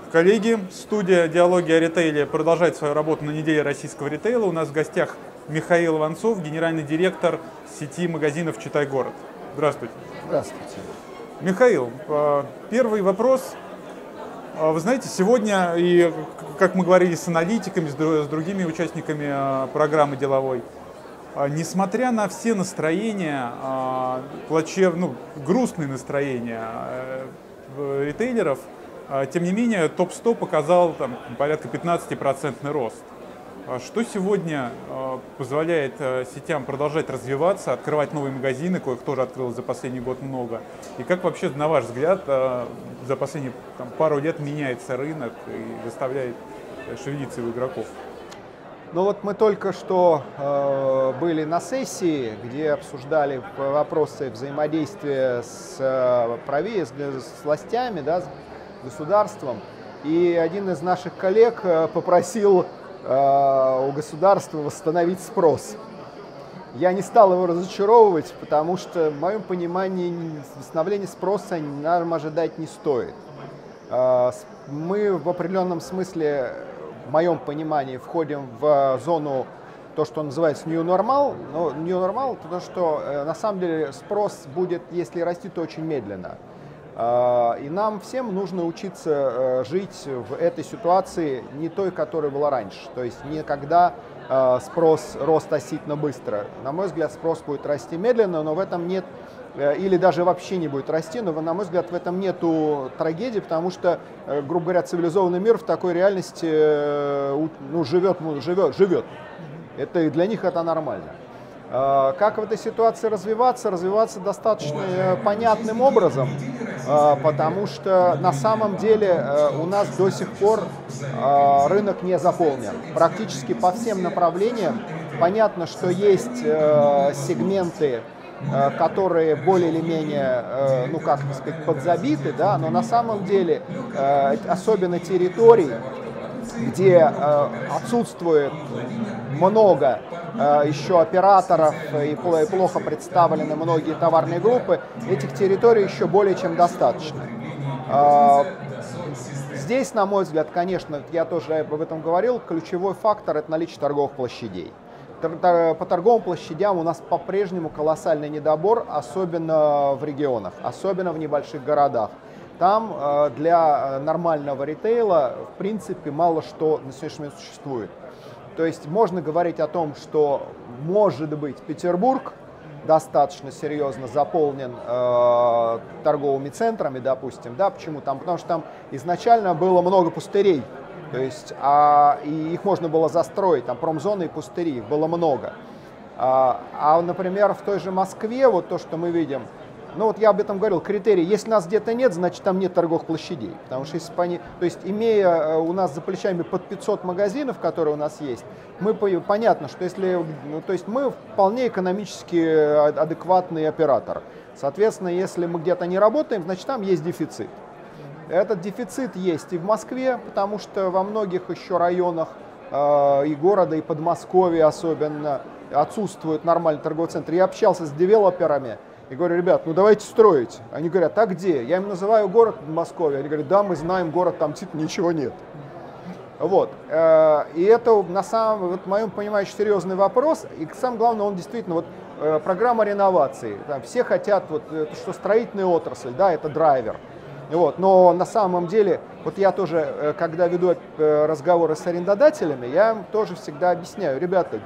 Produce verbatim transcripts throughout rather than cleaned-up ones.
Коллеги, студия «Диалоги о ритейле» продолжает свою работу на неделе российского ритейла. У нас в гостях Михаил Иванцов, генеральный директор сети магазинов «Читай-город». Здравствуйте. Здравствуйте. Михаил, первый вопрос. Вы знаете, сегодня, и как мы говорили с аналитиками, с другими участниками программы деловой, несмотря на все настроения, плачевные, ну, грустные настроения ритейлеров, тем не менее, топ сто показал там, порядка пятнадцатипроцентный рост. Что сегодня позволяет сетям продолжать развиваться, открывать новые магазины, коих тоже открылось за последний год много? И как вообще, на ваш взгляд, за последние там, пару лет меняется рынок и заставляет шевелиться его игроков? Ну вот мы только что э, были на сессии, где обсуждали вопросы взаимодействия с, э, правее, с, с властями, да, с государством. И один из наших коллег попросил э, у государства восстановить спрос. Я не стал его разочаровывать, потому что, в моем понимании, восстановления спроса нам ожидать не стоит. Э, мы в определенном смысле, в моем понимании, входим в зону, то, что называется New Normal. Но New Normal, то, что э, на самом деле спрос будет, если расти, то очень медленно. И нам всем нужно учиться жить в этой ситуации не той, которая была раньше. То есть не когда спрос рос относительно быстро. На мой взгляд, спрос будет расти медленно, но в этом нет, или даже вообще не будет расти, но, на мой взгляд, в этом нету трагедии, потому что, грубо говоря, цивилизованный мир в такой реальности ну, живет, живет, живет. Это, и для них это нормально. Как в этой ситуации развиваться? Развиваться достаточно понятным образом, потому что на самом деле у нас до сих пор рынок не заполнен. Практически по всем направлениям. Понятно, что есть сегменты, которые более или менее, ну как сказать, подзабиты, да, но на самом деле особенно территорий, где отсутствует много еще операторов и плохо представлены многие товарные группы, этих территорий еще более чем достаточно. Здесь, на мой взгляд, конечно, я тоже об этом говорил, ключевой фактор – это наличие торговых площадей. По торговым площадям у нас по-прежнему колоссальный недобор, особенно в регионах, особенно в небольших городах. Там для нормального ритейла, в принципе, мало что на сегодняшний момент существует. То есть можно говорить о том, что, может быть, Петербург достаточно серьезно заполнен э, торговыми центрами, допустим. Да, почему? Там, потому что там изначально было много пустырей, то есть, а, и их можно было застроить, там промзоны и пустыри, их было много. А, а, например, в той же Москве, вот то, что мы видим, ну вот я об этом говорил, критерий, если нас где-то нет, значит там нет торговых площадей. Потому что если бы они, то есть имея у нас за плечами под пятьсот магазинов, которые у нас есть, мы, понятно, что если, ну, то есть мы вполне экономически адекватный оператор. Соответственно, если мы где-то не работаем, значит там есть дефицит. Этот дефицит есть и в Москве, потому что во многих еще районах э, и города, и Подмосковья особенно отсутствует нормальный торговый центр. Я общался с девелоперами. И говорю, ребят, ну давайте строить. Они говорят, а где? Я им называю город Подмосковье. Они говорят, да, мы знаем город, там типа ничего нет. Вот. И это, на самом, вот, в моем понимании, серьезный вопрос. И самое главное, он действительно, вот, программа реновации. Там, все хотят, вот, что строительная отрасль, да, это драйвер. Вот. Но на самом деле, вот я тоже, когда веду разговоры с арендодателями, я им тоже всегда объясняю, ребята,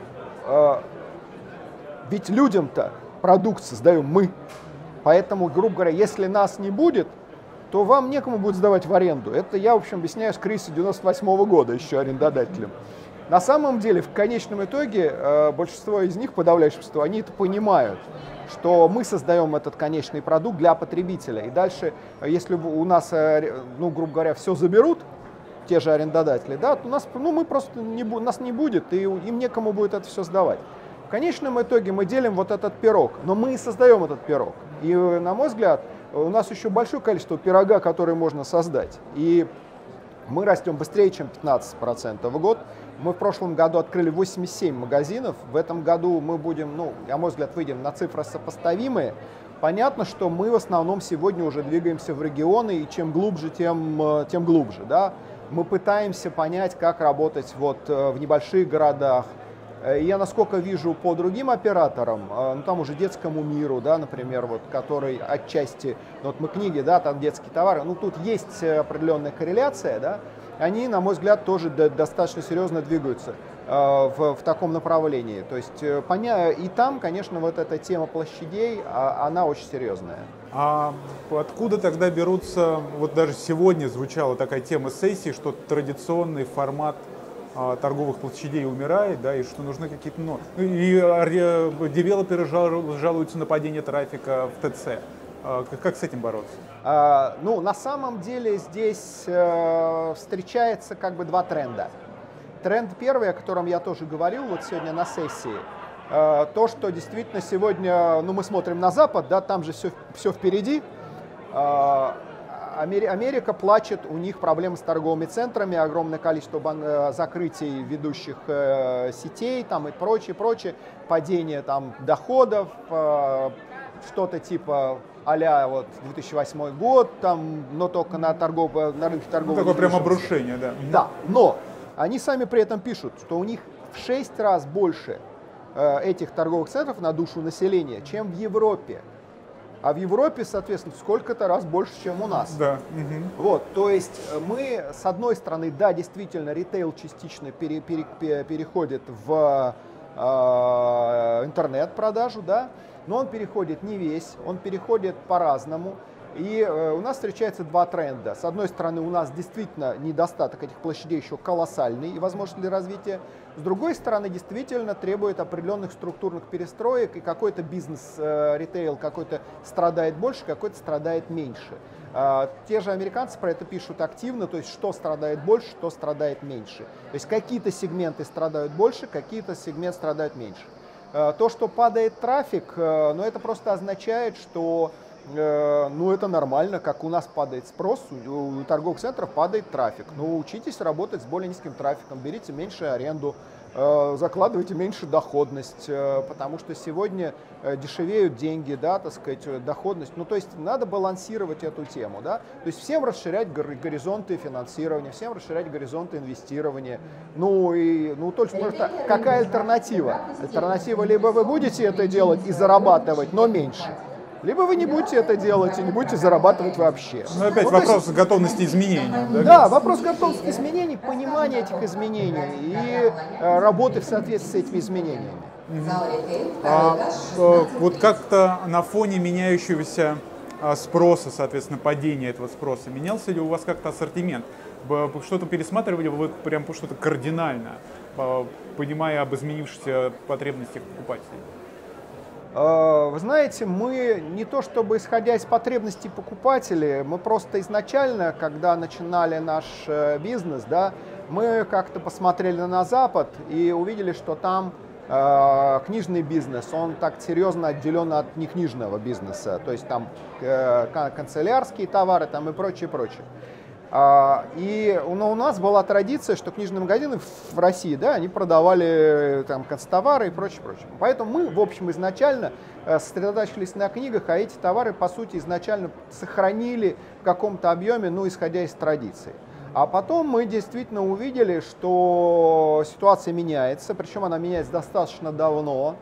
ведь людям-то продукт создаем мы. Поэтому, грубо говоря, если нас не будет, то вам некому будет сдавать в аренду. Это я, в общем, объясняю с кризиса девяносто восьмого года еще арендодателям. На самом деле, в конечном итоге, большинство из них, подавляющее большинство, они это понимают, что мы создаем этот конечный продукт для потребителя. И дальше, если у нас, ну, грубо говоря, все заберут, те же арендодатели, да, то у нас, ну, мы просто не, нас не будет, и им некому будет это все сдавать. В конечном итоге мы делим вот этот пирог, но мы и создаем этот пирог. И, на мой взгляд, у нас еще большое количество пирога, которые можно создать. И мы растем быстрее, чем пятнадцать процентов в год. Мы в прошлом году открыли восемьдесят семь магазинов. В этом году мы будем, ну, на мой взгляд, выйдем на цифры сопоставимые. Понятно, что мы в основном сегодня уже двигаемся в регионы, и чем глубже, тем, тем глубже. Да? Мы пытаемся понять, как работать вот в небольших городах. Я, насколько вижу по другим операторам, ну, там уже детскому миру, да, например, вот, который отчасти, ну, вот мы книги, да, там детские товары, ну тут есть определенная корреляция, да, они, на мой взгляд, тоже достаточно серьезно двигаются э, в, в таком направлении. То есть поня... и там, конечно, вот эта тема площадей, а, она очень серьезная. А откуда тогда берутся, вот даже сегодня звучала такая тема сессии, что традиционный формат а, торговых площадей умирает, да, и что нужны какие-то... Ну, и а, девелоперы жалуются на падение трафика в ТЦ. Как с этим бороться? А, ну, на самом деле здесь э, встречается как бы два тренда. Тренд первый, о котором я тоже говорил вот сегодня на сессии, э, то, что действительно сегодня, ну, мы смотрим на Запад, да, там же все, все впереди. Э, Америка плачет, у них проблемы с торговыми центрами, огромное количество бан- закрытий ведущих э, сетей там, и прочее, прочее, падение там, доходов, э, что-то типа а-ля вот две тысячи восьмой год, там, но только на, торгов, на рынке торговли. Ну, такое прям обрушение, да. Да, но они сами при этом пишут, что у них в шесть раз больше э, этих торговых центров на душу населения, чем в Европе. А в Европе, соответственно, сколько-то раз больше, чем у нас. Да. Угу. Вот, то есть мы, с одной стороны, да, действительно, ритейл частично пере, пере, переходит в э, интернет-продажу, да, но он переходит не весь, он переходит по-разному. И э, у нас встречаются два тренда. С одной стороны, у нас действительно недостаток этих площадей еще колоссальный и возможность для развития. С другой стороны, действительно требует определенных структурных перестроек, и какой-то бизнес, э, ритейл какой-то страдает больше, какой-то страдает меньше. Э, те же американцы про это пишут активно, то есть что страдает больше, что страдает меньше. То есть какие-то сегменты страдают больше, какие-то сегменты страдают меньше. Э, то, что падает трафик, э, ну, это просто означает, что ну, это нормально, как у нас падает спрос, у торговых центров падает трафик. Ну, учитесь работать с более низким трафиком, берите меньше аренду, закладывайте меньше доходность, потому что сегодня дешевеют деньги, да, так сказать, доходность. Ну, то есть надо балансировать эту тему, да. То есть всем расширять горизонты финансирования, всем расширять горизонты инвестирования. Ну, и, ну, только просто какая альтернатива? Альтернатива, либо вы будете это делать и зарабатывать, но меньше, либо вы не будете это делать и не будете зарабатывать вообще. Ну, опять ну, вопрос есть, готовности изменений. Да, да, вопрос готовности изменений, понимания этих изменений и э, работы в соответствии с этими изменениями. Mm-hmm. а, а, вот как-то на фоне меняющегося а, спроса, соответственно, падения этого спроса, менялся ли у вас как-то ассортимент? Что-то пересматривали вы прям что-то кардинально, понимая об изменившихся потребностях покупателей? Вы знаете, мы не то чтобы исходя из потребностей покупателей, мы просто изначально, когда начинали наш бизнес, да, мы как-то посмотрели на Запад и увидели, что там э, книжный бизнес, он так серьезно отделен от некнижного бизнеса, то есть там э, канцелярские товары там и прочее, прочее. И ну, у нас была традиция, что книжные магазины в России, да, они продавали там канцтовары и прочее, прочее. Поэтому мы, в общем, изначально сосредотачивались на книгах, а эти товары, по сути, изначально сохранили в каком-то объеме, ну, исходя из традиций. А потом мы действительно увидели, что ситуация меняется, причем она меняется достаточно давно.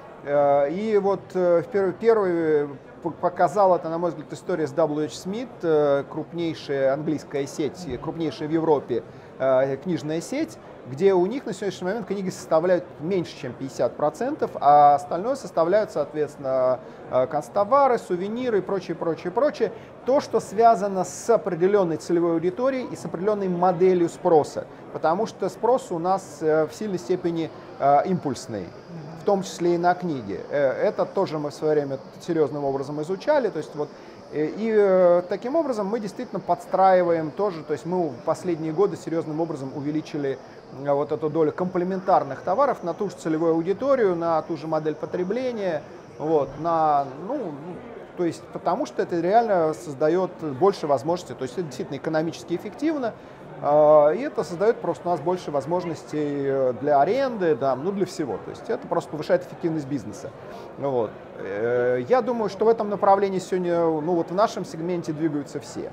И вот первый показал это, на мой взгляд, история с дабл ю эйч Smith, крупнейшая английская сеть, крупнейшая в Европе книжная сеть, где у них на сегодняшний момент книги составляют меньше, чем пятьдесят процентов, а остальное составляют, соответственно, канцтовары, сувениры и прочее, прочее, прочее. То, что связано с определенной целевой аудиторией и с определенной моделью спроса, потому что спрос у нас в сильной степени импульсный, в том числе и на книги. Это тоже мы в свое время серьезным образом изучали. То есть вот, и, и таким образом мы действительно подстраиваем тоже, то есть мы в последние годы серьезным образом увеличили вот эту долю комплементарных товаров на ту же целевую аудиторию, на ту же модель потребления, вот, на, ну, то есть потому что это реально создает больше возможностей, то есть это действительно экономически эффективно. И это создает просто у нас больше возможностей для аренды, да, ну для всего. То есть это просто повышает эффективность бизнеса. Вот. Я думаю, что в этом направлении сегодня, ну вот в нашем сегменте двигаются все.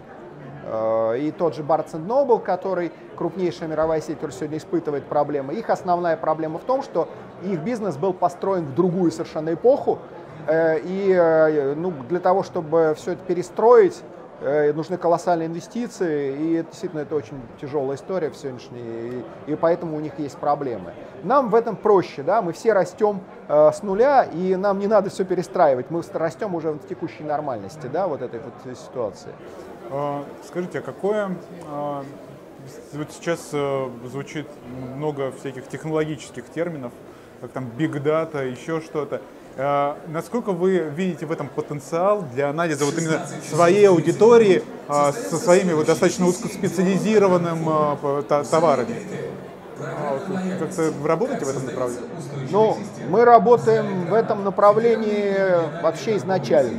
И тот же Barnes энд Noble, который крупнейшая мировая сеть, который сегодня испытывает проблемы, их основная проблема в том, что их бизнес был построен в другую совершенно эпоху. И ну, для того, чтобы все это перестроить, нужны колоссальные инвестиции, и это, действительно это очень тяжелая история в сегодняшней, и, и поэтому у них есть проблемы. Нам в этом проще, да, мы все растем э, с нуля, и нам не надо все перестраивать, мы растем уже в текущей нормальности, да, вот этой вот ситуации. Скажите, а какое, вот сейчас звучит много всяких технологических терминов, как там big data, еще что-то. Насколько вы видите в этом потенциал для анализа вот именно своей аудитории со своими вот достаточно узкоспециализированными товарами? Как-то вы работаете в этом направлении? Ну, мы работаем в этом направлении вообще изначально.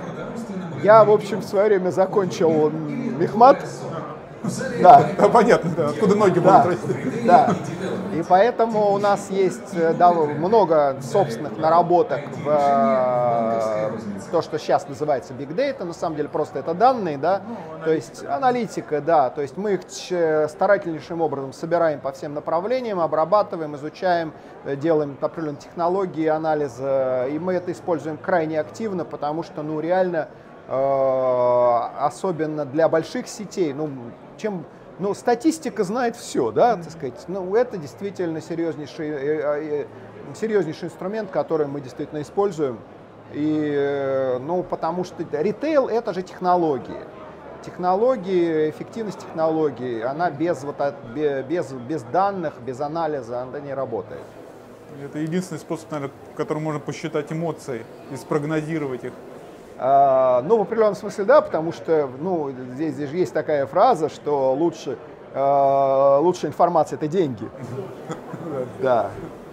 Я, в общем, в свое время закончил мехмат. Да, да, понятно, да. Откуда ноги да, будут расти. Да, и поэтому у нас есть да, много собственных наработок в то, что сейчас называется Big Data, на самом деле просто это данные, да, то есть аналитика, да, то есть мы их старательнейшим образом собираем по всем направлениям, обрабатываем, изучаем, делаем определенные технологии анализа, и мы это используем крайне активно, потому что, ну, реально, особенно для больших сетей, ну, чем, ну, статистика знает все, да, так сказать, ну, это действительно серьезнейший, серьезнейший инструмент, который мы действительно используем, и, ну, потому что ритейл — это же технологии, технологии, эффективность технологий, она без, вот, без, без данных, без анализа, она не работает. Это единственный способ, наверное, которым можно посчитать эмоции и спрогнозировать их. Uh, ну, в определенном смысле, да, потому что, ну, здесь, здесь же есть такая фраза, что лучше, uh, лучшая информация — это деньги. Да.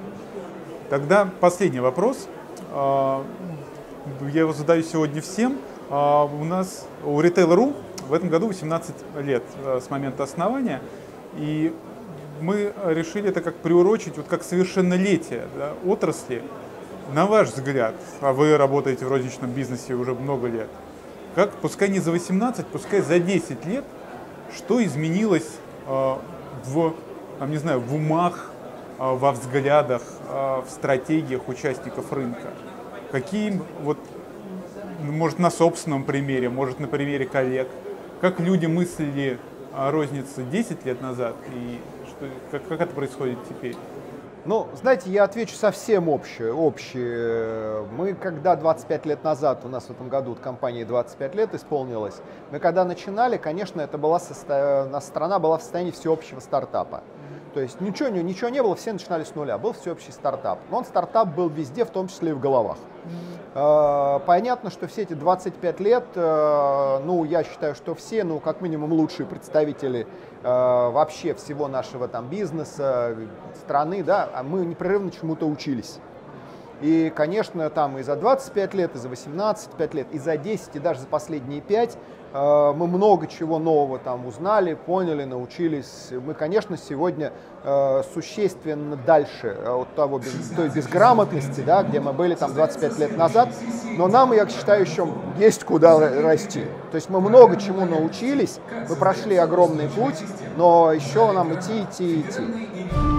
Тогда последний вопрос. Я его задаю сегодня всем. У нас у Retail точка ру в этом году восемнадцать лет с момента основания, и мы решили это как приурочить, вот как совершеннолетие, да, отрасли. На ваш взгляд, а вы работаете в розничном бизнесе уже много лет, как, пускай не за восемнадцать, пускай за десять лет, что изменилось э, в, там, не знаю, в умах, э, во взглядах, э, в стратегиях участников рынка? Какие, вот, может, на собственном примере, может, на примере коллег, как люди мыслили о рознице десять лет назад и что, как, как это происходит теперь? Ну, знаете, я отвечу совсем общее. общее. Мы, когда двадцать пять лет назад, у нас в этом году компании двадцать пять лет исполнилось, мы когда начинали, конечно, это была состо... страна была в состоянии всеобщего стартапа. То есть ничего, ничего не было, все начинали с нуля, был всеобщий стартап. Но он стартап был везде, в том числе и в головах. Mm-hmm. Понятно, что все эти двадцать пять лет, ну, я считаю, что все, ну, как минимум, лучшие представители вообще всего нашего там бизнеса, страны, да, мы непрерывно чему-то учились. И, конечно, там и за двадцать пять лет, и за восемнадцать пять лет, и за десять, и даже за последние пять мы много чего нового там узнали, поняли, научились. Мы, конечно, сегодня существенно дальше от того, той безграмотности, да, где мы были там двадцать пять лет назад, но нам, я считаю, еще есть куда расти. То есть мы много чему научились, мы прошли огромный путь, но еще нам идти, идти, идти.